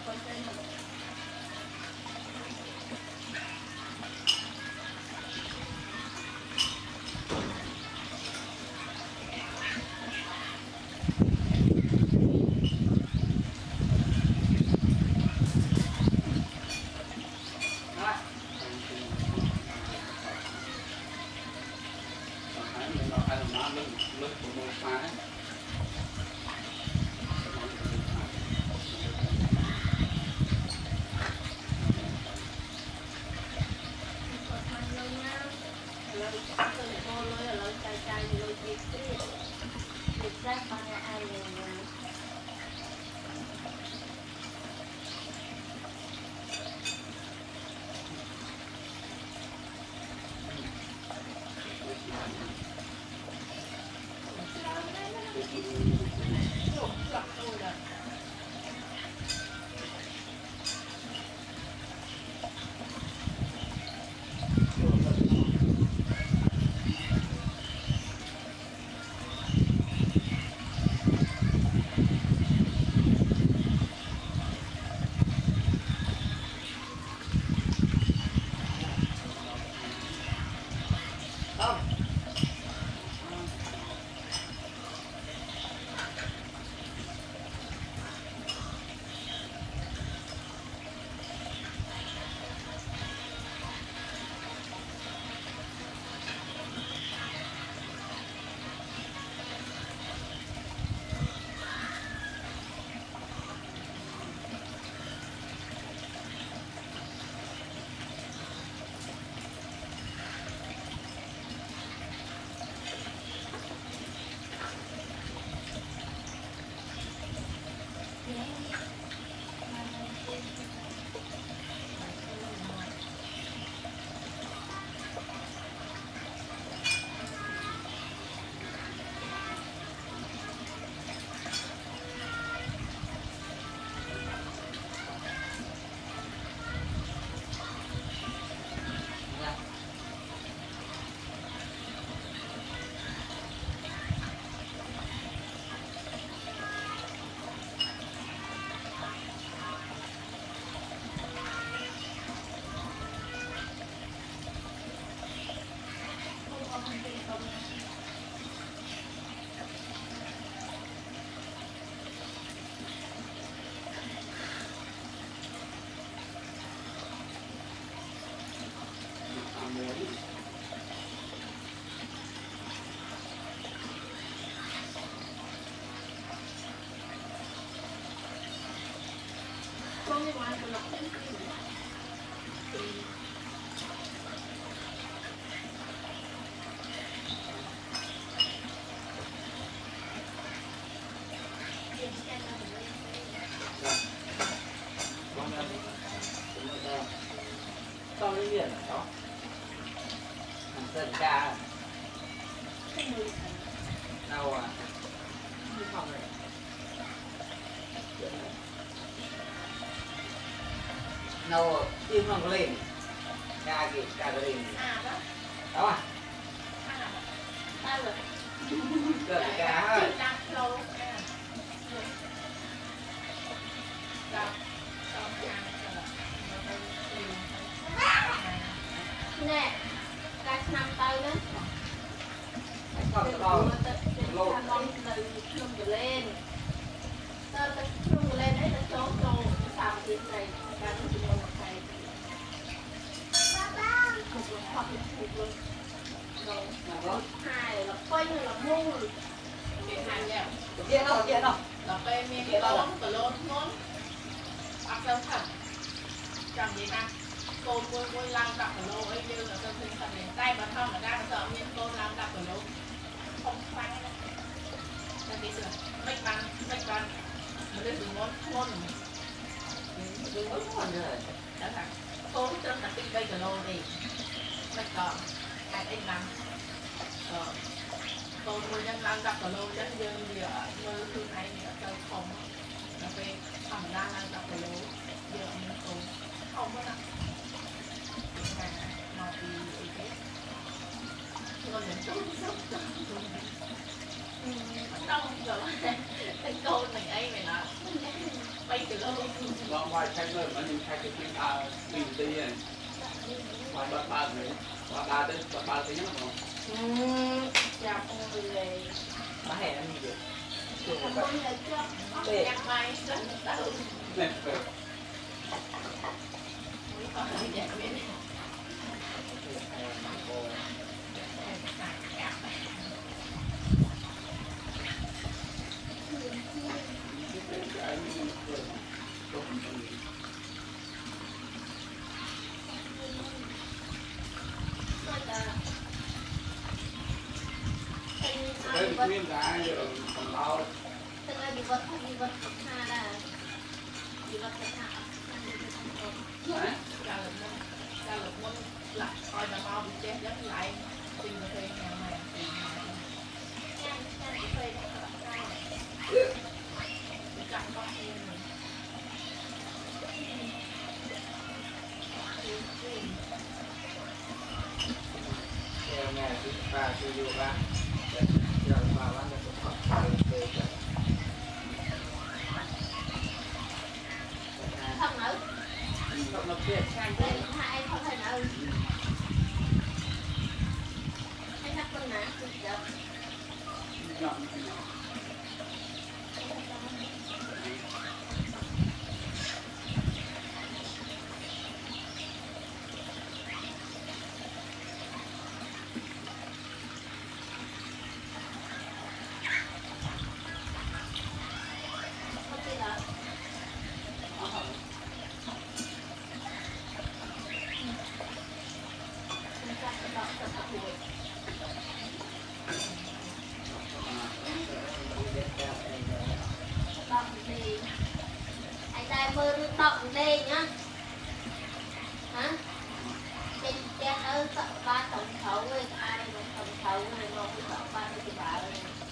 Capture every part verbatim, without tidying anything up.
Sau cái biển đó hàng dân ca đâu à phòng này đâu im không lên ca kì ca cái lên đó à được cá rồi nè, cái năm tay đó, không còn lột từ trung trở lên, từ trung trở lên đấy là chỗ chỗ sào thịt này, cái nó chỉ một cái, một luôn hoặc một luôn, rồi hai là quanh là mua, cái hai nhỉ, kia đâu kia đâu, là pe miếng lón, cả lón ngón, áp đâu thật, chẳng gì cả. Cô cô cô làm đặt ở lô ấy như là tôi tin thật đến tay mà không là đang sợ nhưng cô làm đặt ở lô không phanh đâu là cái sửa mấy bàn mấy bàn mà lên từ ngón ngón rồi từ ngón ngón rồi đã thằng cô chân là tinh cây ở lô đi mấy còn ai anh làm ờ cô cô nhân làm đặt ở lô chân như gì ở nơi thứ này thì ở chơi không là về thằng đang làm đặt ở lô giờ mình cô không có làm mà thì cái còn những chút chút đâu rồi cái cô này ấy mày nói bay từ Long vai thay rồi mà nhìn thay cái cái à bình tĩnh này vai bát ba này bát ba đấy bát ba thế nhá không chào con người má hẹn anh gì vậy con con là cho nhạc máy rất là tự này có thể giải quyết cái nguyên giá rồi còn bao từng ai bị vật bị vật hà là bị vật hà đấy ra lực môn ra lực môn lại coi là mau bị chết rất lại tìm được thuê nhà này tìm nhà này thuê chọn con em này theo nhà thứ ba thứ vô ba giờ ba bán được một phần về không nữ không được tiền lên hai em không thể nữ anh chắc con nè được nhọn mơ động đây nhá hả trên trên ở ba tổng thống người ai mà tổng thống người mà cũng tổng ba mươi ba rồi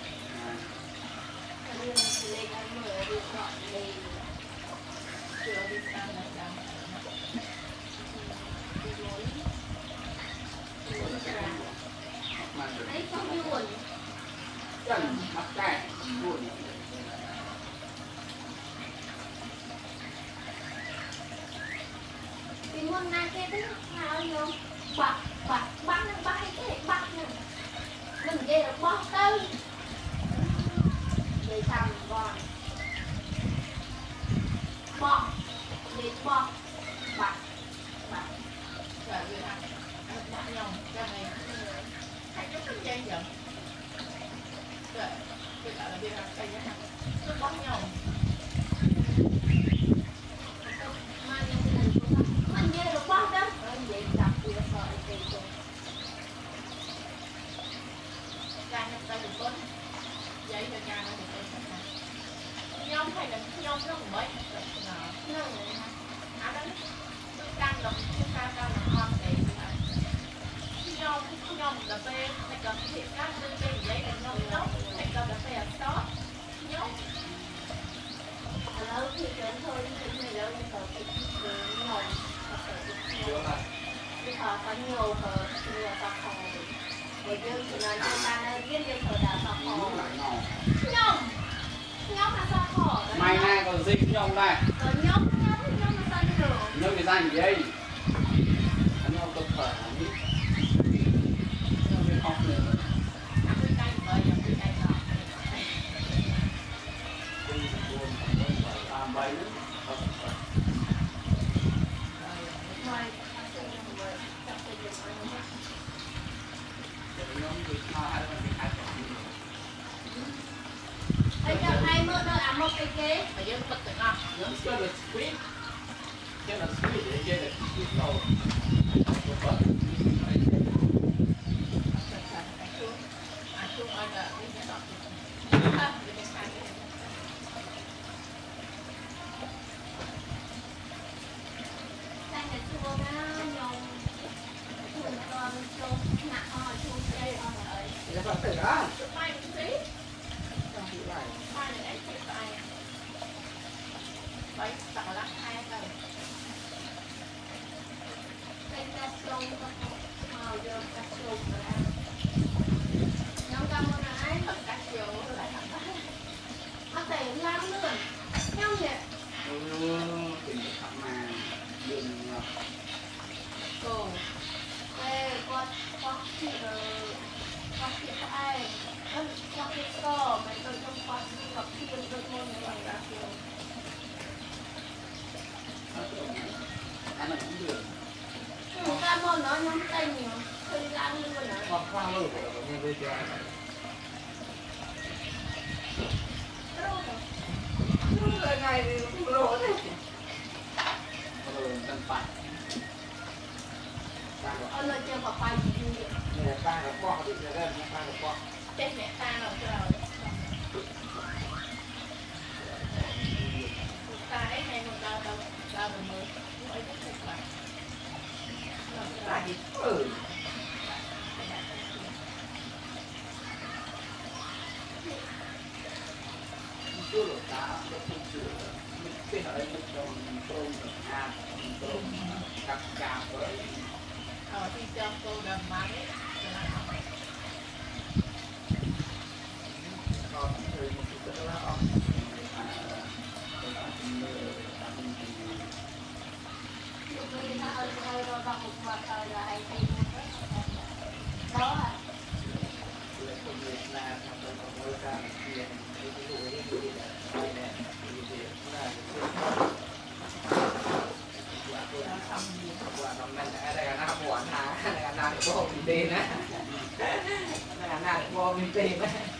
nên lên anh mở đi dọn đây chưa đi sang là đang đấy không buồn chân mặt cài buồn vì môn này kia tức nào vô bạc bạc bạc nó bay cái bạc nè mình kia là bó tư để thầm còn bọ để bọ bạc bạc rồi vậy hả bạc nhau ra này hai chút cái dây giận rồi bây giờ là đi ra cây nhá nó bó nhau mình nghe được bó đó vậy đập vừa sợ thì rồi ra trong tay được tốt giấy cho cha nó được tốt nhóm hay là nhóm nó cũng mấy nó à đó chúng ta đồng chúng ta ta là con để nhóm nhóm cà phê hay cần thiệt các bên bên giấy là nhóm tốt hay cần cà phê ở đó nhóm lâu thì đến thôi thì người lâu thì có cái ngồi thì họ có nhiều ở nhiều tập hồ bởi vì chúng ta ta đã biết được ở đảo tập hồ nhông nhông là sao hồ mai nay còn dịch nhông đây còn nhông nhông nhông là sao được nhông thì danh gì đây anh nhông tập khỏe nhỉ nhông thì học nữa ăn cái cay bởi vì cái cay ngọt làm bấy nữa ngoài Ê, cho hai mươi thôi à một cái ghế mà dân bật được không? Những cái là squid cái là squid để chơi là squid đâu không có là phật tử đó mai một tí trong chữ này mai là đấy thì phải bảy tặng lắc hai tầng cái cà sâu màu vô cà sâu ra nhóm cầm một này thật cà sâu lại nó tiền lắm luôn nhau nhỉ Ca môn nó nhóm tay nhiều, hơi ra như vậy nè. Hoặc khoa lử của mình bây giờ rồi ngày thì không lỗ đấy. Tân Bạch. Ở nơi chơi học bài gì vậy? Nè ta là qua thì sẽ ra ta là qua. Chết mẹ ta rồi cho rồi. Ta ấy này một ta đâu, ta rồi mới. Mới biết được mà. Ta thì ừ. Chưa được ta không chưa. Cái ở đây mình trồng tôm à tôm cặp cặp với Ờ thì cho cô đầm máy. Còn người một chút nữa là còn Người ta ơi ơi rồi bằng một mặt ơi là ai thấy luôn đó. Đó à. công việc là trong tôi có mối ra tiền cái ví dụ như thế là đây nè thì thì là quả tôi đã xong quả năm nay đây là năm quả hả đây là năm của mình tiền á đây là năm của mình tiền á